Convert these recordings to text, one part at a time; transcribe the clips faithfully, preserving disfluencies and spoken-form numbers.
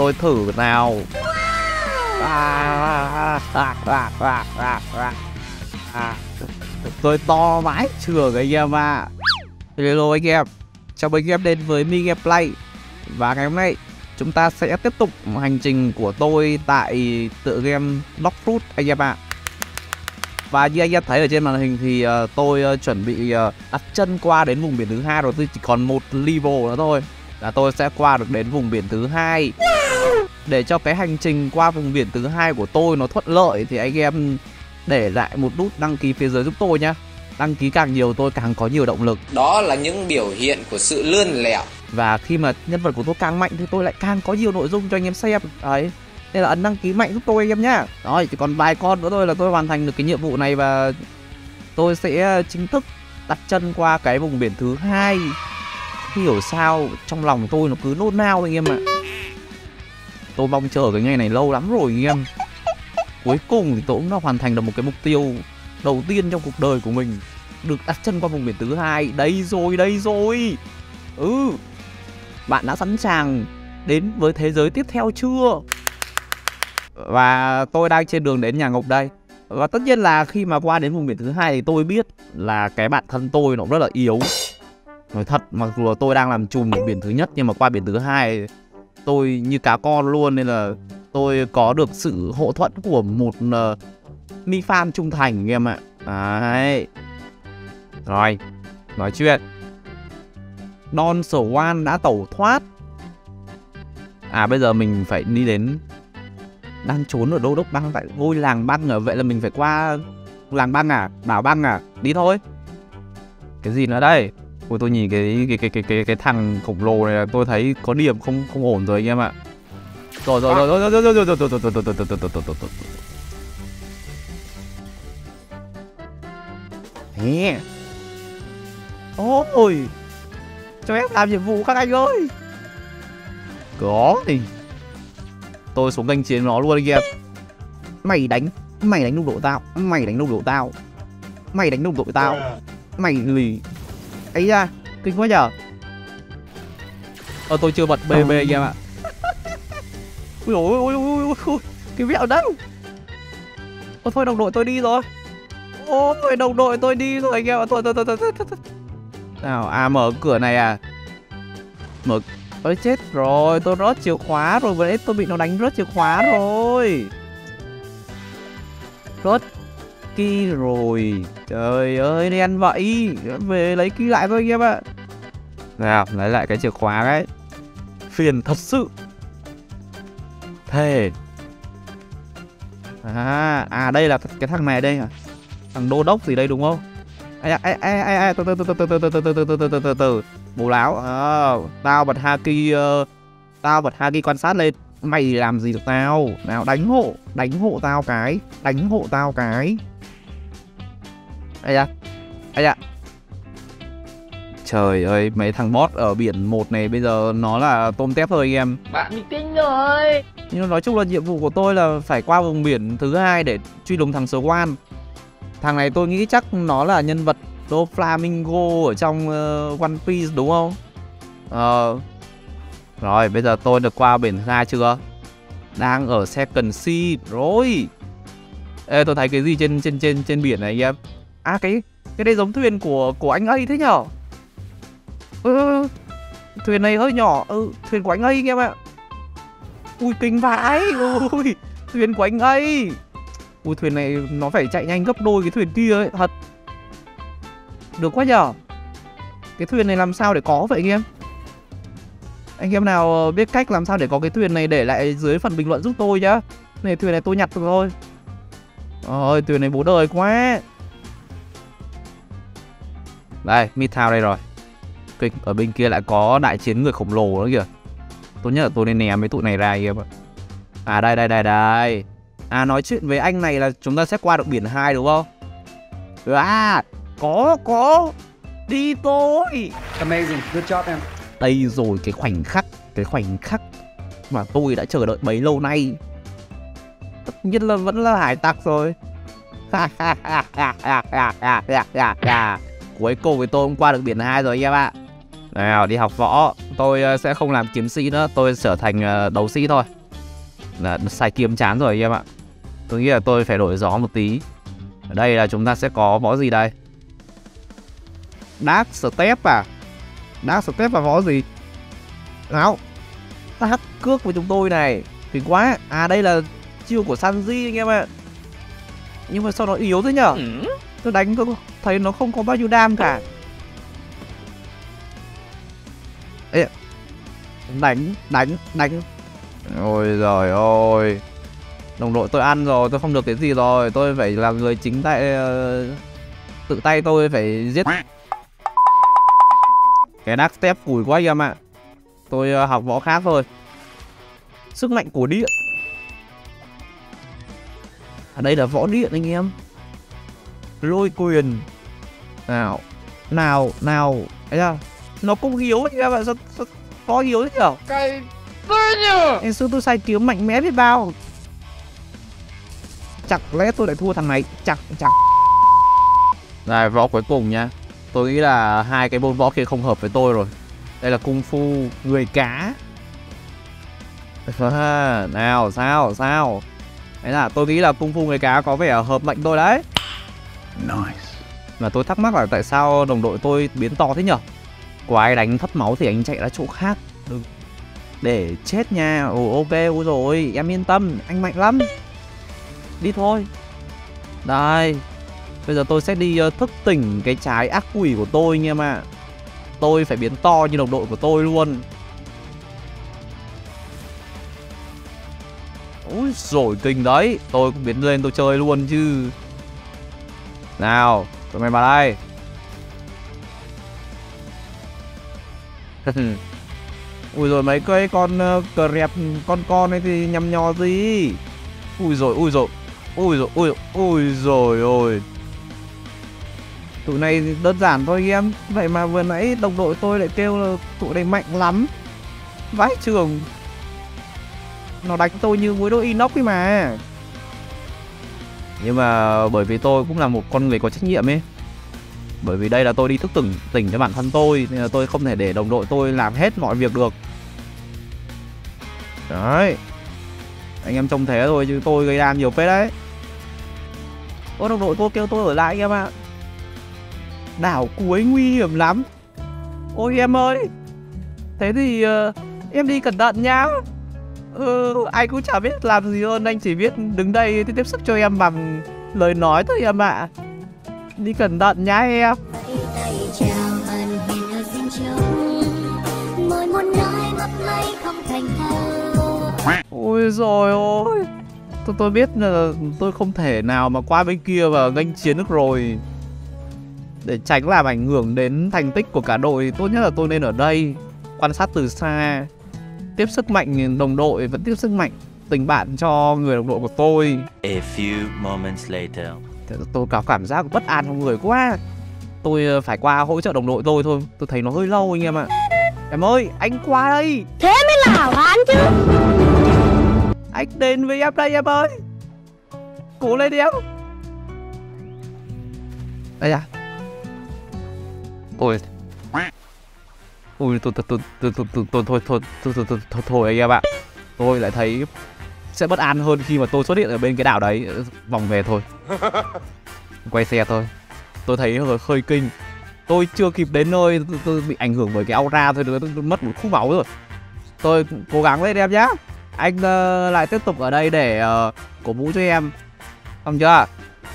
tôi thử nào. À, à, à, à, à, à, à. Tôi to vãi trường anh em ạ. Hello anh em, chào mừng anh em đến với Mi Game Play. Và ngày hôm nay chúng ta sẽ tiếp tục hành trình của tôi tại tựa game Bloxfruit anh em ạ. Và như anh em thấy ở trên màn hình thì uh, tôi uh, chuẩn bị uh, đặt chân qua đến vùng biển thứ hai rồi, tôi chỉ còn một level nữa thôi là tôi sẽ qua được đến vùng biển thứ hai. Để cho cái hành trình qua vùng biển thứ hai của tôi nó thuận lợi thì anh em để lại một nút đăng ký phía dưới giúp tôi nhá. Đăng ký càng nhiều tôi càng có nhiều động lực. Đó là những biểu hiện của sự lươn lẹo. Và khi mà nhân vật của tôi càng mạnh thì tôi lại càng có nhiều nội dung cho anh em xem. Đấy, nên là ấn đăng ký mạnh giúp tôi anh em nhá. Rồi, chỉ còn vài con nữa thôi là tôi hoàn thành được cái nhiệm vụ này và tôi sẽ chính thức đặt chân qua cái vùng biển thứ hai. Không hiểu sao trong lòng tôi nó cứ nôn nao anh em ạ. Tôi mong chờ cái ngày này lâu lắm rồi anh em. Cuối cùng thì tôi cũng đã hoàn thành được một cái mục tiêu đầu tiên trong cuộc đời của mình, được đặt chân qua vùng biển thứ hai. Đây rồi, đây rồi. Ừ, bạn đã sẵn sàng đến với thế giới tiếp theo chưa? Và tôi đang trên đường đến nhà Ngục đây. Và tất nhiên là khi mà qua đến vùng biển thứ hai thì tôi biết là cái bản thân tôi nó rất là yếu. Nói thật, mặc dù là tôi đang làm chùm ở biển thứ nhất nhưng mà qua biển thứ hai tôi như cá con luôn, nên là tôi có được sự hậu thuẫn của một uh, mi fan trung thành anh em ạ. Đấy. Rồi, nói chuyện. Don Swan đã tẩu thoát. À bây giờ mình phải đi đến, đang trốn ở đô đốc băng tại ngôi làng băng à? Vậy là mình phải qua làng băng à? Đảo băng à? Đi thôi. Cái gì nữa đây? Ôi tôi nhìn cái cái cái cái cái cái thằng khổng lồ này là tôi thấy có điểm không không ổn rồi anh em ạ. Rồi rồi rồi rồi rồi rồi rồi rồi rồi rồi rồi rồi rồi rồi rồi. Nè. Ôi, cho em làm nhiệm vụ các anh ơi. Có thì tôi xuống canh chiến nó luôn anh em. Mày đánh, mày đánh nông độ tao, mày đánh nông độ tao, mày đánh nông độ tao, mày lì. Ấy ra, kinh quá nhở. Ờ tôi chưa bật bê bê anh em ạ. Ui ôi ôi ôi ôi ôi, cái mẹo đâu. Ôi thôi đồng đội tôi đi rồi. Ôi đồng đội tôi đi rồi anh em ạ. Thôi thôi thôi thôi thôi. Nào, à mở cửa này à. Mở. Ôi chết rồi, tôi rớt chìa khóa rồi, vừa nãy tôi bị nó đánh rớt chìa khóa rồi. Rớt key rồi. Trời ơi, đen vậy. Về lấy key lại thôi anh em ạ. Nào, lấy lại cái chìa khóa đấy. Phiền thật sự. Thề. À, à đây là cái thằng này đây à. Thằng đô đốc gì đây đúng không? Ai ai ai ai ai từ từ từ từ từ từ từ từ từ từ từ từ từ bố láo. Ờ, tao bật haki uh, tao bật haki quan sát lên. Mày làm gì được tao? Nào đánh hộ, đánh hộ tao cái, đánh hộ tao cái. Ây da. Ây da. Trời ơi, mấy thằng boss ở biển một này bây giờ nó là tôm tép thôi anh em. Bạn bị kinh rồi. Nhưng nói chung là nhiệm vụ của tôi là phải qua vùng biển thứ hai để truy lùng thằng Swan. Thằng này tôi nghĩ chắc nó là nhân vật Doflamingo ở trong uh, One Piece đúng không? Ờ. Rồi, bây giờ tôi được qua biển thứ hai chưa? Đang ở Second Sea rồi. Ê, tôi thấy cái gì trên trên trên trên biển này anh em? À cái cái đây giống thuyền của của anh ấy thế nhở? Ừ, thuyền này hơi nhỏ. Ừ, thuyền của anh ấy anh em ạ. Ui kinh vãi. Ui, thuyền của anh ấy. Ui thuyền này nó phải chạy nhanh gấp đôi cái thuyền kia ấy, thật. Được quá nhở. Cái thuyền này làm sao để có vậy anh em? Anh em nào biết cách làm sao để có cái thuyền này để lại dưới phần bình luận giúp tôi nhá. Này thuyền này tôi nhặt được rồi. Ôi thuyền này bố đời quá. Đây, Midtown đây rồi. Kinh, ở bên kia lại có đại chiến người khổng lồ nữa kìa. Tốt nhất là tôi nên ném mấy tụi này ra anh em ạ. À đây đây đây đây. À nói chuyện với anh này là chúng ta sẽ qua được biển hai đúng không? À có có. Đi thôi. Amazing, good job em. Đây rồi cái khoảnh khắc, cái khoảnh khắc mà tôi đã chờ đợi bấy lâu nay. Tất nhiên là vẫn là hải tặc rồi. Cuối cùng thì tôi cũng qua được biển hai rồi anh em ạ. Nào đi học võ. Tôi sẽ không làm kiếm sĩ nữa, tôi trở thành đấu sĩ thôi. Là xài kiếm chán rồi anh em ạ. Tôi nghĩ là tôi phải đổi gió một tí. Ở đây là chúng ta sẽ có võ gì đây? Dark Step à? Dark Step là võ gì? Nào, ta cước với chúng tôi này. Kinh quá. À đây là chiêu của Sanji anh em ạ. Nhưng mà sao nó yếu thế nhở? Ừ. Tôi đánh tôi thấy nó không có bao nhiêu đam cả. Ê, đánh, đánh, đánh. Ôi giời ơi. Đồng đội tôi ăn rồi, tôi không được cái gì rồi. Tôi phải là người chính tay uh, tự tay tôi phải giết. Cái Dark Step cùi quá anh em ạ. Tôi uh, học võ khác thôi. Sức mạnh của điện. Ở đây là võ điện anh em. Lôi quyền. Nào, nào, nào. Đấy là nó cũng yếu anh em ạ. Sao, sao có yếu thế nhở? Cái nhờ. Em xưa tôi xài kiếm mạnh mẽ biết bao. Chẳng lẽ tôi lại thua thằng này? Chẳng, chẳng. Rồi, võ cuối cùng nha. Tôi nghĩ là hai cái môn võ kia không hợp với tôi rồi. Đây là cung phu người cá. À, nào, sao, sao? Đấy là tôi nghĩ là cung phu người cá có vẻ hợp mệnh tôi đấy. Nice. Mà tôi thắc mắc là tại sao đồng đội tôi biến to thế nhở? Có ai đánh thấp máu thì anh chạy ra chỗ khác. Đừng. Để chết nha. Ồ ok, ôi rồi, em yên tâm, anh mạnh lắm. Đi thôi. Đây. Bây giờ tôi sẽ đi uh, thức tỉnh cái trái ác quỷ của tôi anh em ạ. À. Tôi phải biến to như đồng đội của tôi luôn. Ôi rồi kinh đấy. Tôi cũng biến lên tôi chơi luôn chứ. Nào, tụi mày vào đây. Ui rồi mấy cái con uh, cờ rẹp con con này thì nhằm nhò gì. Ui rồi, ui rồi. Ui rồi, ui rồi, ui rồi ôi. Tụi này đơn giản thôi em. Vậy mà vừa nãy đồng đội tôi lại kêu là tụi này mạnh lắm. Vãi trường. Nó đánh tôi như muối đôi inox ấy mà. Nhưng mà bởi vì tôi cũng là một con người có trách nhiệm ấy. Bởi vì đây là tôi đi thức tỉnh tỉnh cho bản thân tôi. Nên là tôi không thể để đồng đội tôi làm hết mọi việc được. Đấy. Anh em trông thế thôi chứ tôi gây đam nhiều phết đấy. Ô đồng đội tôi kêu tôi ở lại anh em ạ. Đảo cuối nguy hiểm lắm. Ôi em ơi. Thế thì uh, em đi cẩn thận nhá. Ừ, anh cũng chả biết làm gì hơn. Anh chỉ biết đứng đây tiếp sức cho em bằng lời nói thôi em ạ. Đi cẩn thận nhá em. Ôi rồi ôi. Tôi, tôi biết là tôi không thể nào mà qua bên kia và nghênh chiến được rồi. Để tránh làm ảnh hưởng đến thành tích của cả đội, tốt nhất là tôi nên ở đây quan sát từ xa. Tiếp sức mạnh đồng đội, vẫn tiếp sức mạnh tình bạn cho người đồng đội của tôi. A few moments later. Tôi có cảm giác bất an trong người quá. Tôi phải qua hỗ trợ đồng đội tôi thôi. Tôi thấy nó hơi lâu anh em ạ. Em ơi, anh qua đây. Thế mới là hảo hán chứ. Anh đến với em đây em ơi. Cố lên đi em. Đây à. Ôi. Ui, tôi, tôi, tôi, tôi, tôi, tôi, tôi, thôi, thôi, thôi, thôi, thôi, thôi, anh em ạ. Tôi lại thấy sẽ bất an hơn khi mà tôi xuất hiện ở bên cái đảo đấy. Vòng về thôi. Quay xe thôi. Tôi thấy hơi, hơi kinh. Tôi chưa kịp đến nơi, tôi, tôi bị ảnh hưởng bởi cái aura thôi, tôi mất một khúc máu rồi. Tôi cố gắng lên em nhá. Anh uh, lại tiếp tục ở đây để uh, cổ vũ cho em. Xong chưa?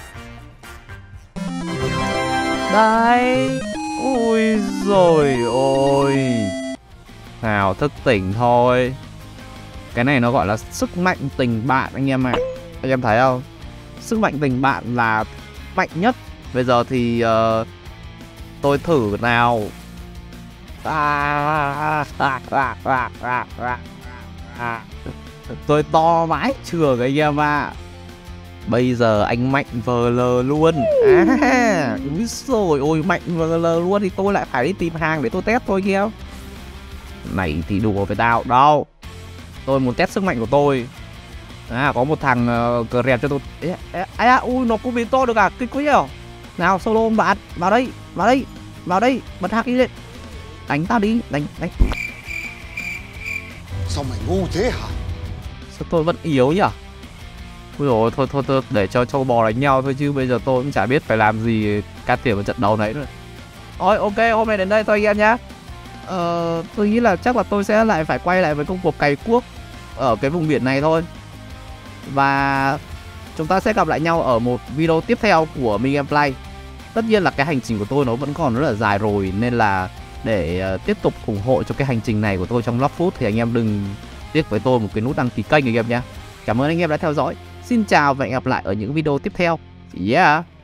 Đây. Ui rồi ôi. Nào thức tỉnh thôi. Cái này nó gọi là sức mạnh tình bạn anh em ạ. À. Anh em thấy không? Sức mạnh tình bạn là mạnh nhất. Bây giờ thì uh, tôi thử nào. À, à, à, à, à, à, à. Tôi to vãi trường anh em ạ. À. Bây giờ anh mạnh vờ lờ luôn. À, úi rồi ôi mạnh vờ lờ luôn thì tôi lại phải đi tìm hàng để tôi test thôi kia. Này thì đùa với tao đâu. Tôi muốn test sức mạnh của tôi. À có một thằng uh, cờ rẹp cho tôi. Ây à, ui nó cũng biến to được à, kinh quá nhỉ. Nào solo bạn, vào đây, vào đây, vào đây, bật hack đi lên. Đánh tao đi, đánh, đánh. Sao mày ngu thế hả? Sao tôi vẫn yếu nhỉ? Ui dồi, thôi, thôi thôi để cho châu bò đánh nhau thôi chứ bây giờ tôi cũng chả biết phải làm gì can thiệp vào trận đấu đấy nữa. Thôi ok, hôm nay đến đây thôi anh em nhá. Ờ, tôi nghĩ là chắc là tôi sẽ lại phải quay lại với công cuộc cày cuốc ở cái vùng biển này thôi. Và chúng ta sẽ gặp lại nhau ở một video tiếp theo của Minh Em Play. Tất nhiên là cái hành trình của tôi nó vẫn còn rất là dài rồi, nên là để uh, tiếp tục ủng hộ cho cái hành trình này của tôi trong Logfood thì anh em đừng tiếc với tôi một cái nút đăng ký kênh anh em nhé. Cảm ơn anh em đã theo dõi. Xin chào và hẹn gặp lại ở những video tiếp theo. Yeah.